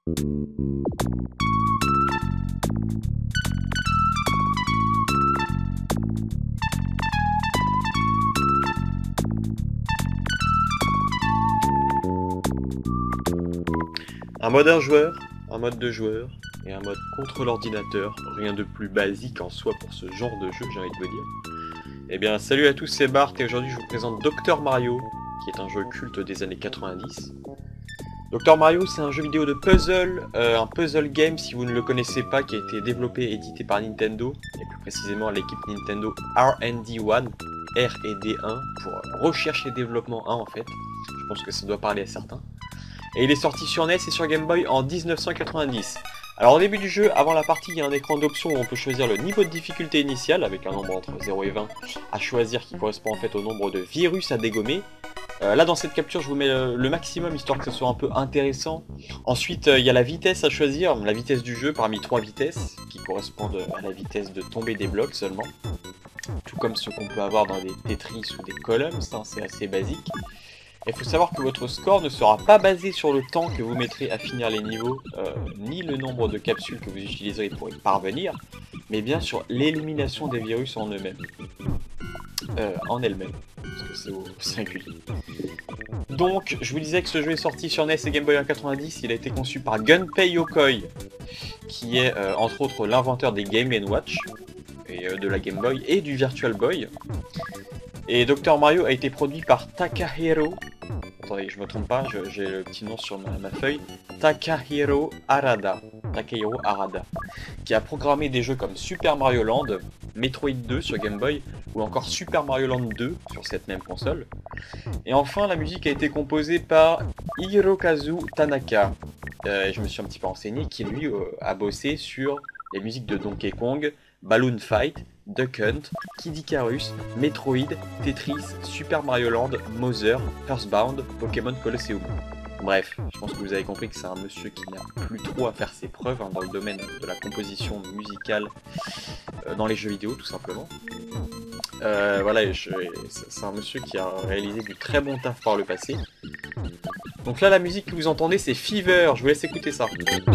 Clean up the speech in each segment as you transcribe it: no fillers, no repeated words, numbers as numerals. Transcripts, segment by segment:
Un mode 1 joueur, un mode 2 joueurs et un mode contre l'ordinateur. Rien de plus basique en soi pour ce genre de jeu, j'ai envie de vous dire. Eh bien, salut à tous, c'est Bart et aujourd'hui je vous présente Dr Mario, qui est un jeu culte des années 90. Dr Mario, c'est un jeu vidéo de puzzle, un puzzle game si vous ne le connaissez pas, qui a été développé et édité par Nintendo, et plus précisément l'équipe Nintendo R&D1, R&D1, pour recherche et développement 1 en fait. Je pense que ça doit parler à certains. Et il est sorti sur NES et sur Game Boy en 1990. Alors au début du jeu, avant la partie, il y a un écran d'options où on peut choisir le niveau de difficulté initial, avec un nombre entre 0 et 20 à choisir qui correspond en fait au nombre de virus à dégommer. Là dans cette capture je vous mets le maximum histoire que ce soit un peu intéressant. Ensuite il y a la vitesse à choisir, la vitesse du jeu parmi 3 vitesses qui correspondent à la vitesse de tomber des blocs seulement. Tout comme ce qu'on peut avoir dans des Tetris ou des Columns, hein, c'est assez basique. Il faut savoir que votre score ne sera pas basé sur le temps que vous mettrez à finir les niveaux, ni le nombre de capsules que vous utiliserez pour y parvenir, mais bien sur l'élimination des virus en eux-mêmes. En elles-mêmes, parce que c'est au singulier. Donc, je vous disais que ce jeu est sorti sur NES et Game Boy en 90, il a été conçu par Gunpei Yokoi, qui est entre autres l'inventeur des Game & Watch, et de la Game Boy et du Virtual Boy. Et Dr Mario a été produit par Takahiro, attendez je me trompe pas, j'ai le petit nom sur ma feuille, Takahiro Arada, qui a programmé des jeux comme Super Mario Land, Metroid 2 sur Game Boy, ou encore Super Mario Land 2 sur cette même console. Et enfin la musique a été composée par Hirokazu Tanaka, je me suis un petit peu renseigné, qui lui a bossé sur les musiques de Donkey Kong, Balloon Fight, Duck Hunt, Kid Icarus, Metroid, Tetris, Super Mario Land, Mother, Earthbound, Pokémon Colosseum. Bref, je pense que vous avez compris que c'est un monsieur qui n'a plus trop à faire ses preuves dans le domaine de la composition musicale dans les jeux vidéo tout simplement. Voilà, c'est un monsieur qui a réalisé du très bon taf par le passé. Donc là la musique que vous entendez c'est Fever, je vous laisse écouter ça.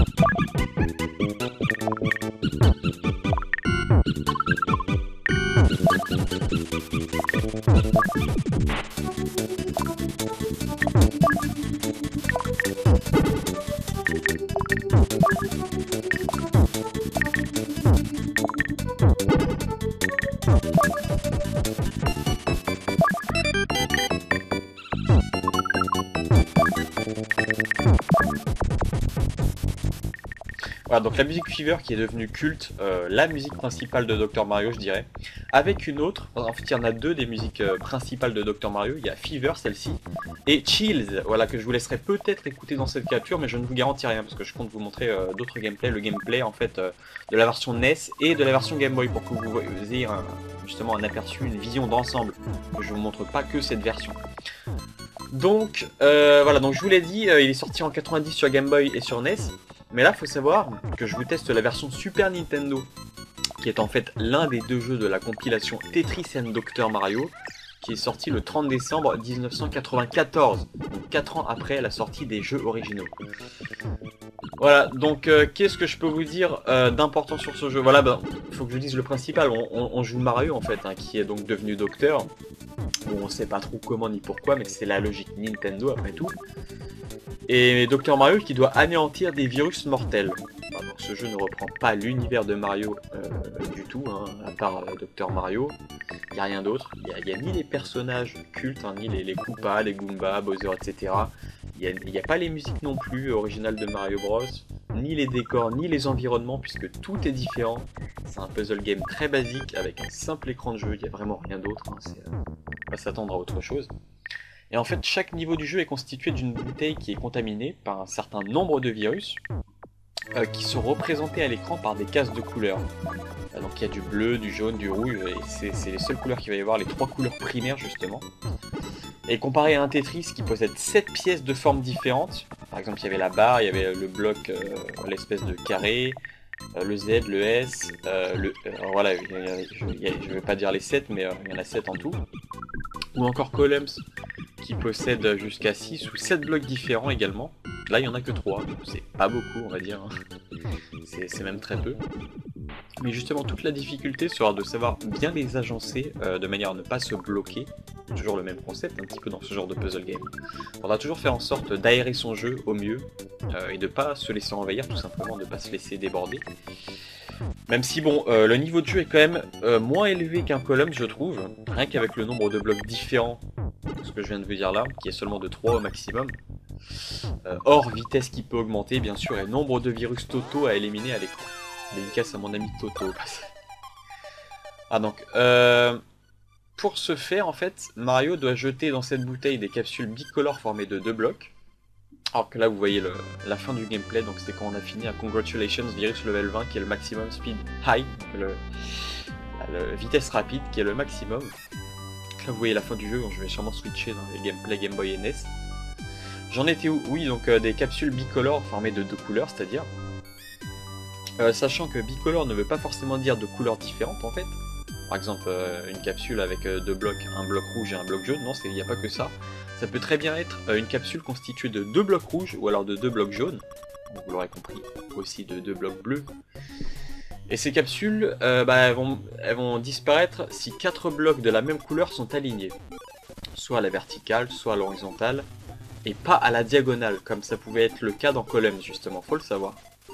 Voilà, donc la musique Fever qui est devenue culte, la musique principale de Dr Mario je dirais, avec une autre, en fait il y en a deux des musiques principales de Dr Mario, il y a Fever celle-ci, et Chills, voilà que je vous laisserai peut-être écouter dans cette capture, mais je ne vous garantis rien parce que je compte vous montrer d'autres gameplays, le gameplay en fait de la version NES et de la version Game Boy pour que vous ayez justement un aperçu, une vision d'ensemble, que je vous montre pas que cette version. Donc voilà, donc je vous l'ai dit, il est sorti en 90 sur Game Boy et sur NES. Mais là, il faut savoir que je vous teste la version Super Nintendo, qui est en fait l'un des deux jeux de la compilation Tetris and Dr Mario, qui est sorti le 30 décembre 1994, donc 4 ans après la sortie des jeux originaux. Voilà, donc qu'est-ce que je peux vous dire d'important sur ce jeu? Voilà, il faut que je dise le principal, on joue Mario en fait, hein, qui est donc devenu docteur. Bon, on sait pas trop comment ni pourquoi, mais c'est la logique Nintendo après tout. Et Dr Mario qui doit anéantir des virus mortels. Enfin, donc ce jeu ne reprend pas l'univers de Mario du tout, hein, à part Dr Mario. Il n'y a rien d'autre. Il n'y a ni les personnages cultes, hein, ni les Koopas, les Goombas, Bowser, etc. Il n'y a pas les musiques non plus originales de Mario Bros. Ni les décors, ni les environnements, puisque tout est différent. C'est un puzzle game très basique, avec un simple écran de jeu, il n'y a vraiment rien d'autre. Hein, on va s'attendre à autre chose. Et en fait, chaque niveau du jeu est constitué d'une bouteille qui est contaminée par un certain nombre de virus qui sont représentés à l'écran par des cases de couleurs. Donc il y a du bleu, du jaune, du rouge, et c'est les seules couleurs qu'il va y avoir, les 3 couleurs primaires justement. Et comparé à un Tetris qui possède 7 pièces de formes différentes, par exemple il y avait la barre, il y avait le bloc, l'espèce de carré, le Z, le S, voilà, je ne vais pas dire les 7, mais il y en a 7 en tout. Ou encore Columns, qui possède jusqu'à 6 ou 7 blocs différents également. Là, il n'y en a que 3, donc c'est pas beaucoup, on va dire. Hein. C'est même très peu. Mais justement, toute la difficulté sera de savoir bien les agencer de manière à ne pas se bloquer. Toujours le même concept, un petit peu dans ce genre de puzzle game. On va toujours faire en sorte d'aérer son jeu au mieux et de ne pas se laisser envahir, tout simplement, de ne pas se laisser déborder. Même si, bon, le niveau de jeu est quand même moins élevé qu'un Columns, je trouve, rien qu'avec le nombre de blocs différents, ce que je viens de vous dire là, qui est seulement de 3 au maximum. Hors vitesse qui peut augmenter, bien sûr, et nombre de virus totaux à éliminer à l'écran. Dédicace à mon ami Toto au passage. Ah donc, pour ce faire, en fait, Mario doit jeter dans cette bouteille des capsules bicolores formées de 2 blocs. Alors que là, vous voyez la fin du gameplay, donc c'est quand on a fini à Congratulations Virus Level 20, qui est le maximum speed high, le vitesse rapide, qui est le maximum. Là, vous voyez la fin du jeu, donc je vais sûrement switcher dans les gameplay Game Boy et NES. J'en étais où? Oui, donc des capsules bicolores formées de 2 couleurs, c'est-à-dire... sachant que bicolore ne veut pas forcément dire de couleurs différentes en fait. Par exemple, une capsule avec 2 blocs, un bloc rouge et un bloc jaune, non, il n'y a pas que ça. Ça peut très bien être une capsule constituée de 2 blocs rouges ou alors de 2 blocs jaunes. Vous l'aurez compris, aussi de 2 blocs bleus. Et ces capsules, elles vont disparaître si 4 blocs de la même couleur sont alignés. Soit à la verticale, soit à l'horizontale, et pas à la diagonale, comme ça pouvait être le cas dans Columns justement, faut le savoir.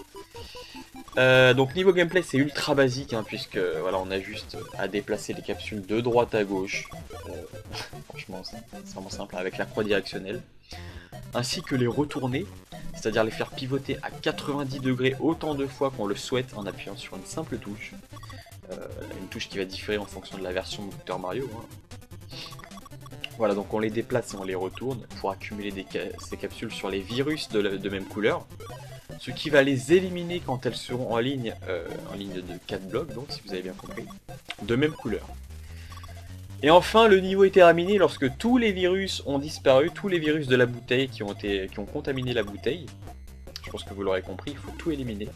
Donc niveau gameplay c'est ultra basique hein, puisque voilà on a juste à déplacer les capsules de droite à gauche, franchement c'est vraiment simple avec la croix directionnelle, ainsi que les retourner, c'est-à-dire les faire pivoter à 90 degrés autant de fois qu'on le souhaite en appuyant sur une simple touche, une touche qui va différer en fonction de la version de Dr Mario. Hein. Voilà donc on les déplace et on les retourne pour accumuler ces capsules sur les virus de même couleur. Ce qui va les éliminer quand elles seront en ligne de 4 blocs, donc si vous avez bien compris, de même couleur. Et enfin, le niveau est terminé lorsque tous les virus ont disparu, tous les virus de la bouteille qui ont contaminé la bouteille. Je pense que vous l'aurez compris, il faut tout éliminer.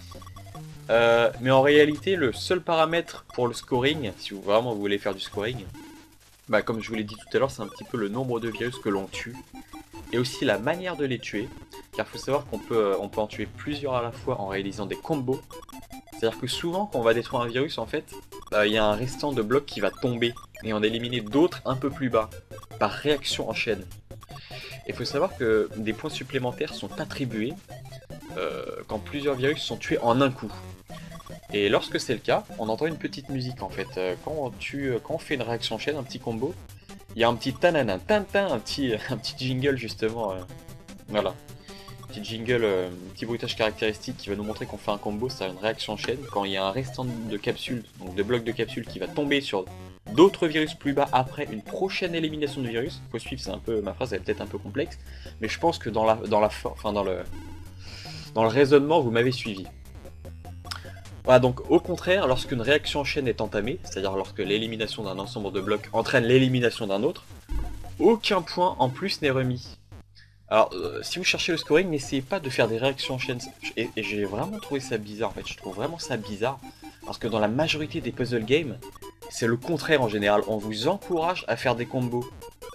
Mais en réalité, le seul paramètre pour le scoring, si vraiment vous voulez faire du scoring, comme je vous l'ai dit tout à l'heure, c'est un petit peu le nombre de virus que l'on tue, et aussi la manière de les tuer. Car il faut savoir qu'on peut en tuer plusieurs à la fois en réalisant des combos. C'est-à-dire que souvent quand on va détruire un virus en fait, il y a un restant de bloc qui va tomber et en éliminer d'autres un peu plus bas, par réaction en chaîne. Et il faut savoir que des points supplémentaires sont attribués quand plusieurs virus sont tués en un coup. Et lorsque c'est le cas, on entend une petite musique en fait. Quand on fait une réaction en chaîne, un petit combo, il y a un petit tanana, tintin, un petit jingle justement. Voilà. Petit jingle, petit bruitage caractéristique qui va nous montrer qu'on fait un combo, c'est une réaction en chaîne. Quand il y a un restant de capsules, donc de blocs de capsules qui va tomber sur d'autres virus plus bas après une prochaine élimination de virus. Faut suivre, c'est un peu, ma phrase elle est peut-être un peu complexe, mais je pense que dans le raisonnement vous m'avez suivi. Voilà, donc au contraire, lorsqu'une réaction en chaîne est entamée, c'est-à-dire lorsque l'élimination d'un ensemble de blocs entraîne l'élimination d'un autre, aucun point en plus n'est remis. Alors, si vous cherchez le scoring, n'essayez pas de faire des réactions en chaîne. Et j'ai vraiment trouvé ça bizarre, en fait. Je trouve vraiment ça bizarre. Parce que dans la majorité des puzzle games, c'est le contraire en général. On vous encourage à faire des combos.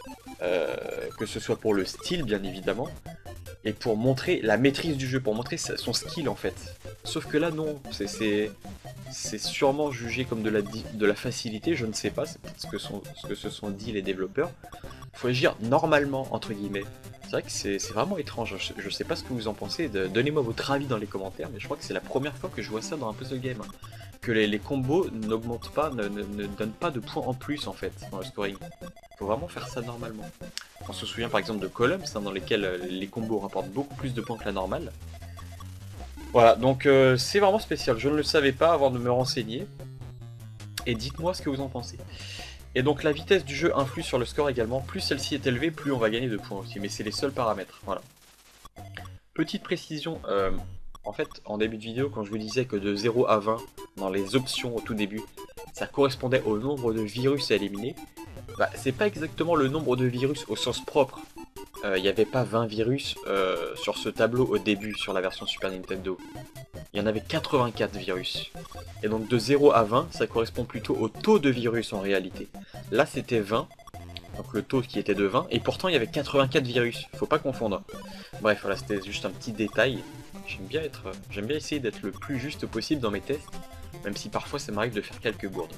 Que ce soit pour le style, bien évidemment. Et pour montrer la maîtrise du jeu, pour montrer son skill, en fait. Sauf que là, non. C'est sûrement jugé comme de la facilité, je ne sais pas. C'est ce que se sont dit les développeurs. Il faut agir normalement, entre guillemets. C'est vrai que c'est vraiment étrange, je sais pas ce que vous en pensez, donnez-moi votre avis dans les commentaires, mais je crois que c'est la première fois que je vois ça dans un puzzle game. Que les combos n'augmentent pas, ne donnent pas de points en plus en fait, dans le scoring. Faut vraiment faire ça normalement. On se souvient par exemple de Columns, dans lesquels les combos rapportent beaucoup plus de points que la normale. Voilà, donc c'est vraiment spécial, je ne le savais pas avant de me renseigner. Et dites-moi ce que vous en pensez. Et donc la vitesse du jeu influe sur le score également, plus celle-ci est élevée, plus on va gagner de points aussi, mais c'est les seuls paramètres, voilà. Petite précision, en fait en début de vidéo quand je vous disais que de 0 à 20, dans les options au tout début, ça correspondait au nombre de virus à éliminer, c'est pas exactement le nombre de virus au sens propre. Il n'y avait pas 20 virus sur ce tableau au début sur la version Super Nintendo. Il y en avait 84 virus. Et donc de 0 à 20, ça correspond plutôt au taux de virus en réalité. Là c'était 20, donc le taux qui était de 20, et pourtant il y avait 84 virus, faut pas confondre. Bref, voilà, c'était juste un petit détail. J'aime bien essayer d'être le plus juste possible dans mes tests, même si parfois ça m'arrive de faire quelques bourdes.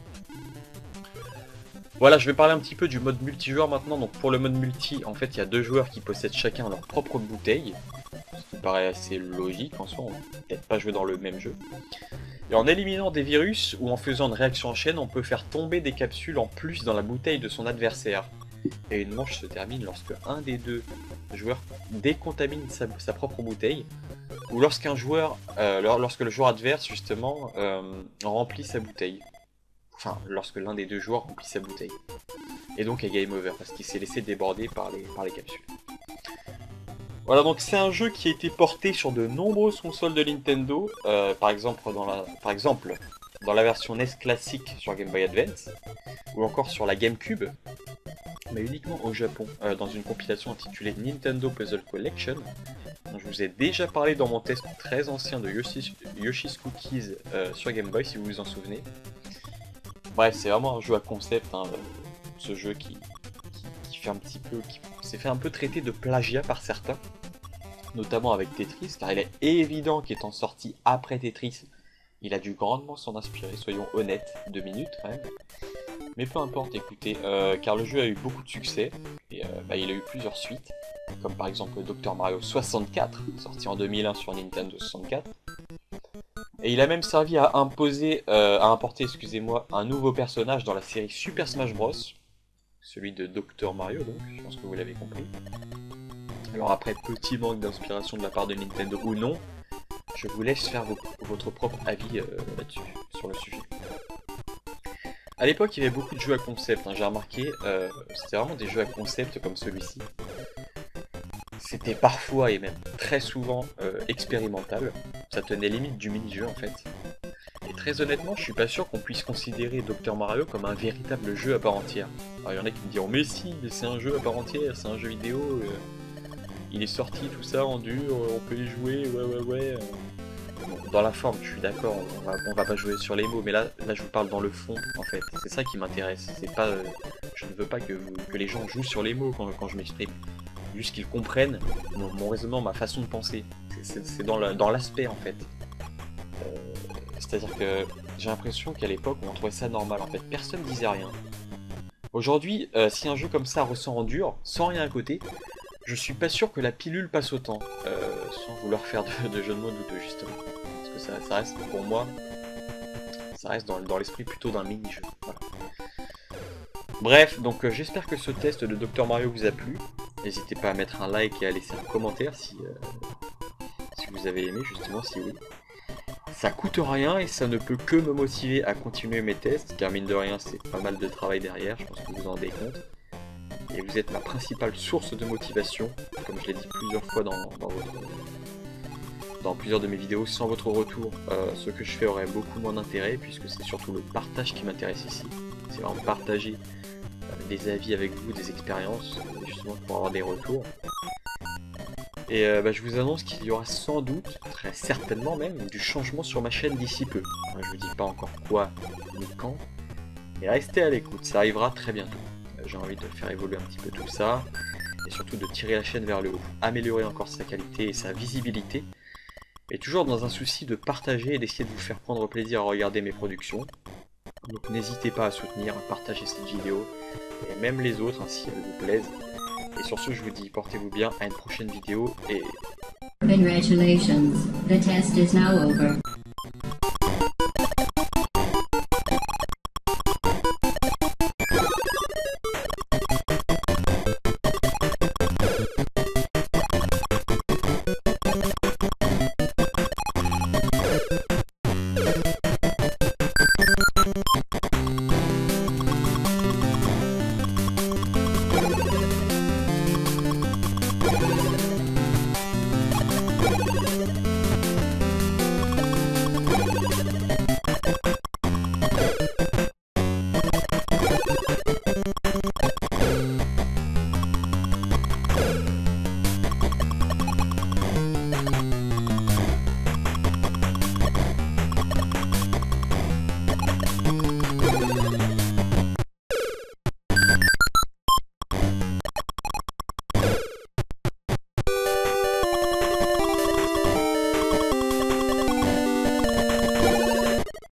Voilà, je vais parler un petit peu du mode multijoueur maintenant. Donc pour le mode multi, en fait, il y a 2 joueurs qui possèdent chacun leur propre bouteille, ce qui paraît assez logique en soi, on va peut-être pas jouer dans le même jeu. Et en éliminant des virus ou en faisant une réaction en chaîne, on peut faire tomber des capsules en plus dans la bouteille de son adversaire. Et une manche se termine lorsque un des 2 joueurs décontamine sa propre bouteille, ou lorsqu'un joueur, lorsque le joueur adverse justement remplit sa bouteille. Enfin, lorsque l'un des 2 joueurs remplit sa bouteille. Et donc est game over, parce qu'il s'est laissé déborder par les capsules. Voilà, donc c'est un jeu qui a été porté sur de nombreuses consoles de Nintendo, par exemple dans la version NES classique sur Game Boy Advance, ou encore sur la GameCube, mais uniquement au Japon, dans une compilation intitulée Nintendo Puzzle Collection, dont je vous ai déjà parlé dans mon test très ancien de Yoshi's Cookies sur Game Boy, si vous vous en souvenez. Bref, c'est vraiment un jeu à concept, hein, ce jeu qui s'est fait un peu traiter de plagiat par certains, notamment avec Tetris, car il est évident qu'étant sorti après Tetris, il a dû grandement s'en inspirer, soyons honnêtes, 2 minutes quand même. Mais peu importe, écoutez, car le jeu a eu beaucoup de succès, et il a eu plusieurs suites, comme par exemple Dr Mario 64, sorti en 2001 sur Nintendo 64. Et il a même servi à importer, un nouveau personnage dans la série Super Smash Bros. Celui de Dr Mario, donc, je pense que vous l'avez compris. Alors après, petit manque d'inspiration de la part de Nintendo ou non, je vous laisse faire votre propre avis là-dessus, sur le sujet. A l'époque, il y avait beaucoup de jeux à concept, hein, j'ai remarqué, c'était vraiment des jeux à concept comme celui-ci. C'était parfois et même très souvent expérimental, ça tenait limite du mini-jeu en fait. Et très honnêtement, je suis pas sûr qu'on puisse considérer Dr Mario comme un véritable jeu à part entière. Alors il y en a qui me diront mais si, c'est un jeu à part entière, c'est un jeu vidéo, il est sorti tout ça en dur, on peut y jouer, ouais. Bon, dans la forme, je suis d'accord, on va pas jouer sur les mots, mais là je vous parle dans le fond en fait. C'est ça qui m'intéresse, c'est pas, je ne veux pas que les gens jouent sur les mots quand je m'exprime. Juste qu'ils comprennent mon raisonnement, ma façon de penser. C'est dans l'aspect en fait. C'est-à-dire que j'ai l'impression qu'à l'époque on trouvait ça normal en fait, personne disait rien. Aujourd'hui, si un jeu comme ça ressort en dur, sans rien à côté, je suis pas sûr que la pilule passe autant, sans vouloir faire de jeu de mots douteux justement. Parce que ça reste pour moi, ça reste dans l'esprit plutôt d'un mini-jeu. Voilà. Bref, donc j'espère que ce test de Dr Mario vous a plu. N'hésitez pas à mettre un like et à laisser un commentaire si vous avez aimé, justement, si oui. Ça coûte rien et ça ne peut que me motiver à continuer mes tests, car mine de rien c'est pas mal de travail derrière, je pense que vous en rendez compte. Et vous êtes ma principale source de motivation, comme je l'ai dit plusieurs fois dans plusieurs de mes vidéos. Sans votre retour, ce que je fais aurait beaucoup moins d'intérêt, puisque c'est surtout le partage qui m'intéresse ici. C'est vraiment partager des avis avec vous, des expériences, justement pour avoir des retours. Et je vous annonce qu'il y aura sans doute, très certainement même, du changement sur ma chaîne d'ici peu. Je vous dis pas encore quoi ni quand, mais restez à l'écoute, ça arrivera très bientôt. J'ai envie de faire évoluer un petit peu tout ça, et surtout de tirer la chaîne vers le haut, améliorer encore sa qualité et sa visibilité, et toujours dans un souci de partager et d'essayer de vous faire prendre plaisir à regarder mes productions. Donc n'hésitez pas à soutenir, à partager cette vidéo, et même les autres, si elles vous plaisent. Et sur ce, je vous dis, portez-vous bien, à une prochaine vidéo, et... Congratulations, the test is now over.